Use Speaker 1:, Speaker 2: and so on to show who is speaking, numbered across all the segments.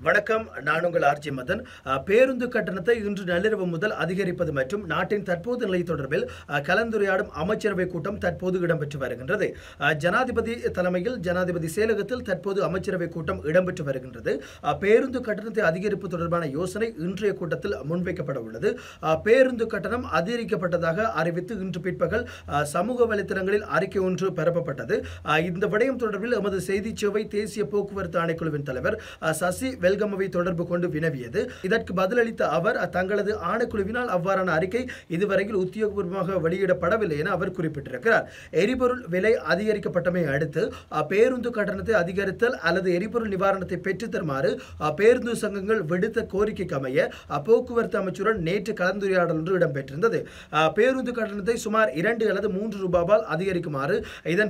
Speaker 1: வணக்கம். நான் உங்கள் ஆர்ஜி மதன். பேருந்து கட்டணத்தை இன்று நள்ளிரவு முதல் அதிகரிப்பது மற்றும் நாட்டின் தற்போது நிலை தொடர்பில் கலந்துரையாடும் அமைச்சரவை கூட்டம் தற்போது இடம்பெற்று வருகின்றது. ஜனாதிபதி தலைமையில் ஜனாதிபதி செயலகத்தில் தற்போது அமைச்சரவை கூட்டம் இடம்பெற்று வருகின்றது. பேருந்து கட்டணத்தை அதிகரிப்பு தொடர்பான யோசனை இன்றைய கூட்டத்தில் முன்வைக்கப்பட உள்ளது. பேருந்து கட்டணம் அதிகரிக்கப்பட்டதாக அறிவித்து இன்று பிற்பகல் சமூக வலைத்தளங்களில் அறிக்கை ஒன்று பரப்பப்பட்டது. இந்த விடயம் தொடர்பில் எமது செய்தி சேவை தேசிய போக்குவரத்து ஆணைக்குழுவின் தலைவர் சசி வெல்கமவை தொடர்பு கொண்டு வினவியது. இதற்கு பதிலளித்த அவர் தங்களது ஆணைக்குழுவினால் அவ்வாறான அறிக்கை இதுவரையில் உத்தியோகபூர்வமாக வெளியிடப்படவில்லை என அவர் குறிப்பிட்டிருக்கிறார். எரிபொருள் விலை அதிகரிக்கப்பட்டமை அடுத்து பேருந்து கட்டணத்தை அதிகரித்தல் அல்லது எரிபொருள் நிவாரணத்தை பெற்றுத் தருமாறு பேருந்து சங்கங்கள் விடுத்த கோரிக்கைக்கு அமைய போக்குவரத்து அமைச்சருடன் நேற்று கலந்துரையாடல் ஒன்று இடம்பெற்றிருந்தது. பேருந்து கட்டணத்தை சுமார் 2 அல்லது 3 ரூபாவால் அதிகரிக்குமாறு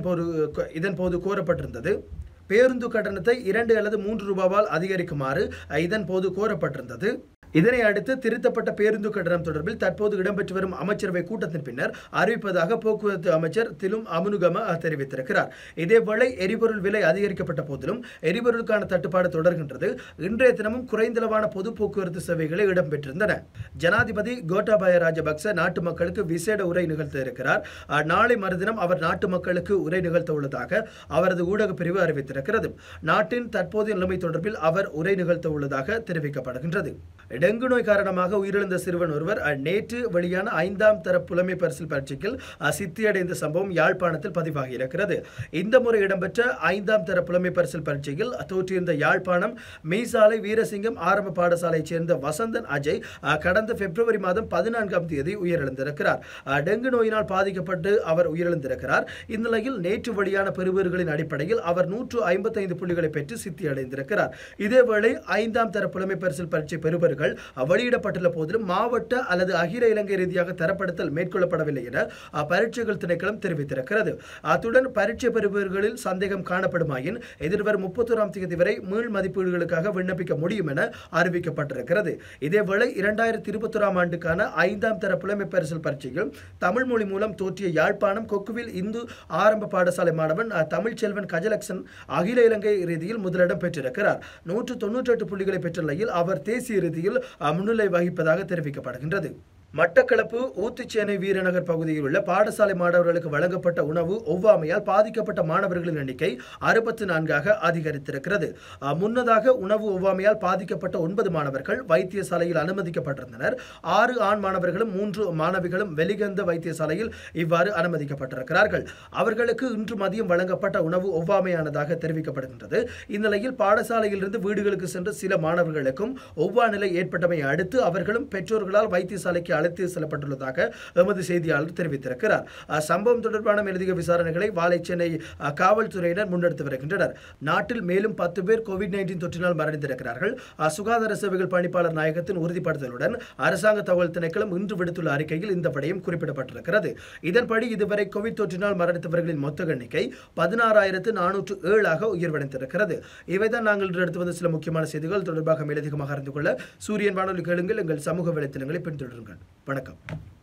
Speaker 1: இதன்போது கோரப்பட்டிருந்தது. பேருந்து கட்டணத்தை 2 அல்லது 3 ரூபாவால் அதிகரிக்குமாறு இதன்போது கோரப்பட்டிருந்தது. இதனை அடுத்து திருத்தப்பட்ட பேருந்து கட்டணம் தொடர்பில் தற்போது இடம்பெற்று வரும் அமைச்சரவை கூட்டத்தின் பின்னர் அறிவிப்பதாக போக்குவரத்து அமைச்சர் திலும் அமுனுகம தெரிவித்திருக்கிறார். இதேவேளை எரிபொருள் விலை அதிகரிக்கப்பட்ட போதிலும் எரிபொருளுக்கான தட்டுப்பாடு தொடர்கின்றது. இன்றைய தினமும் குறைந்தளவான பொது போக்குவரத்து சேவைகளை இடம்பெற்றிருந்தன. ஜனாதிபதி கோட்டாபய ராஜபக்ச நாட்டு மக்களுக்கு விசேட உரை நிகழ்த்த இருக்கிறார். நாளை மறுதினம் அவர் நாட்டு மக்களுக்கு உரை நிகழ்த்த உள்ளதாக அவரது ஊடக பிரிவு அறிவித்திருக்கிறது. நாட்டின் தற்போதைய நிலைமை தொடர்பில் அவர் உரை நிகழ்த்த உள்ளதாக தெரிவிக்கப்படுகின்றது. டெங்கு நோய் காரணமாக உயிரிழந்த சிறுவன் ஒருவர் நேற்று வெளியான 5ஆம் தர புலமை பரிசில் பரீட்சையில் சித்தியடைந்த சம்பவம் யாழ்ப்பாணத்தில் பதிவாகி இருக்கிறது. இந்த முறை இடம்பெற்ற 5ஆம் தர புலமை பரிசில் பரீட்சையில் தோற்றியிருந்த யாழ்ப்பாணம் மெய்சாலை வீரசிங்கம் ஆரம்ப பாடசாலையைச் சேர்ந்த வசந்தன் அஜய் கடந்த பிப்ரவரி மாதம் 14ஆம் தேதி உயிரிழந்திருக்கிறார். டெங்கு நோயினால் பாதிக்கப்பட்டு அவர் உயிரிழந்திருக்கிறார். இந்நிலையில் நேற்று வெளியான பெறுபேறுகளின் அடிப்படையில் அவர் 155 புள்ளிகளை பெற்று சித்தியடைந்திருக்கிறார். இதேவேளை 5ஆம் தர புலமை பரிசில் பரீட்சை பெறுபேறுகள் வெளியிடப்பட்டுள்ள போதிலும் மாவட்ட அல்லது அகில இலங்கை ரீதியாக தரப்படுத்தல் மேற்கொள்ளப்படவில்லை என பரீட்சைகள் திணைக்களம் தெரிவித்திருக்கிறது. அத்துடன் பரீட்சை பெறுபவர்களில் சந்தேகம் காணப்படுமாயின் எதிர்வரும் 31ஆம் தேதி வரை மீள் மதிப்பீடுகளுக்காக விண்ணப்பிக்க முடியும் என அறிவிக்கப்பட்டிருக்கிறது. இதேவேளை 2021ஆம் ஆண்டுக்கான 5ஆம் தர புலமை பரிசில் பரீட்சையில் தமிழ் மொழி மூலம் தோற்றிய யாழ்ப்பாணம் கொக்குவில் இந்து ஆரம்ப பாடசாலை மாணவன் தமிழ்ச்செல்வன் கஜலக்சன் அகில இலங்கை ரீதியில் முதலிடம் பெற்றிருக்கிறார். 198 புள்ளிகளை பெற்ற நிலையில் அவர் தேசிய ரீதியில் முன்னிலை வகிப்பதாக தெரிவிக்கப்படுகின்றது. மட்டக்களப்பு ஊத்துச்சேனை வீரநகர் பகுதியில் உள்ள பாடசாலை மாணவர்களுக்கு வழங்கப்பட்ட உணவு ஒவ்வாமையால் பாதிக்கப்பட்ட மாணவர்களின் எண்ணிக்கை 64ஆக அதிகரித்திருக்கிறது. முன்னதாக உணவு ஒவ்வாமையால் பாதிக்கப்பட்ட 9 மாணவர்கள் வைத்தியசாலையில் அனுமதிக்கப்பட்டிருந்தனர். 6 ஆண் மாணவர்களும் 3 மாணவிகளும் வெளிகந்த வைத்தியசாலையில் இவ்வாறு அனுமதிக்கப்பட்டிருக்கிறார்கள். அவர்களுக்கு இன்று மதியம் வழங்கப்பட்ட உணவு ஒவ்வாமையானதாக தெரிவிக்கப்படுகின்றது. இந்நிலையில் பாடசாலையிலிருந்து வீடுகளுக்கு சென்ற சில மாணவர்களுக்கும் ஒவ்வா நிலை ஏற்பட்டமை அடுத்து அவர்களும் பெற்றோர்களால் வைத்தியசாலைக்கு அழைத்து செல்லப்பட்டுள்ளதாக எமது செய்தியாளர் தெரிவித்திருக்கிறார். சம்பவம் தொடர்பான மேலதிக விசாரணைகளை வாழைச்சேனை காவல்துறையினர் முன்னெடுத்து வருகின்றனர். நாட்டில் மேலும் 10 பேர் கோவிட்-19 தொற்றினால் மரணித்திருக்கிறார்கள். சுகாதார சேவைகள் பணிப்பாளர் நாயகத்தின் உறுதிப்படுத்தலுடன் அரசாங்க தகவல் திணைக்களம் இன்று விடுத்துள்ள அறிக்கையில் இந்த விடயம் குறிப்பிடப்பட்டிருக்கிறது. இதன்படி இதுவரை கோவிட் தொற்றினால் மரணித்தவர்களின் மொத்த எண்ணிக்கை 16,407 உயர்வடைந்திருக்கிறது. இவைதான் நாங்கள் இன்று எடுத்து வந்த சில முக்கியமான செய்திகள். தொடர்பாக மேலதிகமாக அறிந்து கொள்ள சூரியன் வானொலி கேளுங்கள். எங்கள் சமூக வலைத்தளங்களை பின்தொடருங்கள். வணக்கம்.